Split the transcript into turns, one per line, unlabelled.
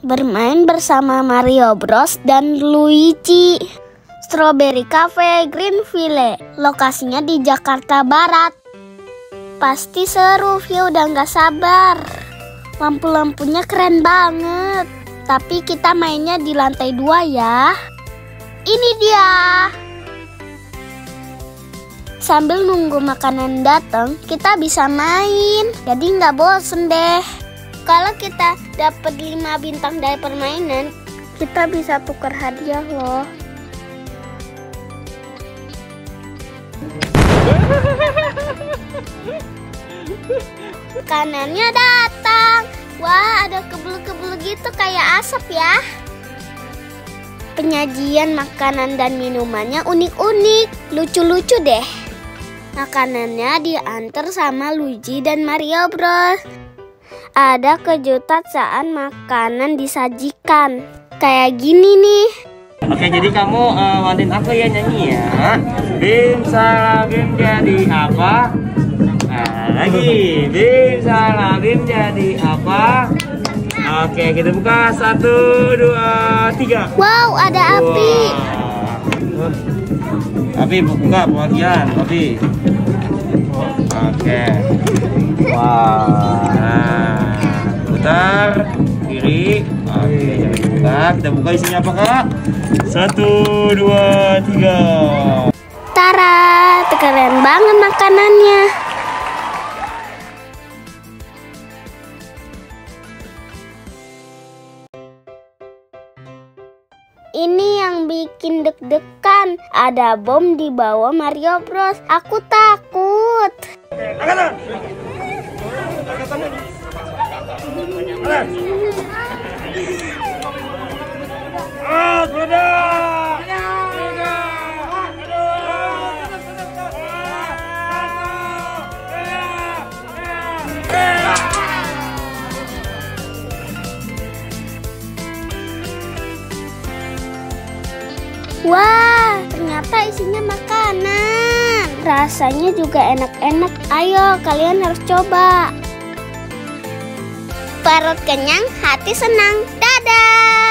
bermain bersama Mario Bros dan Luigi. Strawberry Cafe Greenville, lokasinya di Jakarta Barat. Pasti seru, Via udah gak sabar. Lampu-lampunya keren banget. Tapi kita mainnya di lantai 2 ya. Ini dia. Sambil nunggu makanan datang, kita bisa main. Jadi nggak bosen deh. Kalau kita dapat 5 bintang dari permainan, kita bisa tukar hadiah loh. Makanannya datang. Wah, ada kebul-kebul gitu kayak asap ya. Penyajian makanan dan minumannya unik-unik, lucu-lucu deh. Makanannya diantar sama Luigi dan Mario Bros. Ada kejutan saat makanan disajikan. Kayak gini nih.
Oke, jadi kamu wantin aku ya nyanyi ya. Bim salah bim jadi apa? Nah, lagi. Bim salah bim jadi apa? Oke, kita buka 1, 2, 3.
Wow, ada api.
Api buka bagian, api. Oke. Wah. Nah, putar kiri. Oke, jangan dibuka. Kita buka isinya apa, Kak? 1, 2, 3.
Tara, keren banget makanannya. Ini yang bikin deg-degan. Ada bom di bawah Mario Bros. Aku takut.
Angkatan.
Wah, ternyata isinya makanan. Rasanya juga enak-enak. Ayo, kalian harus coba. Perut kenyang, hati senang. Dadah!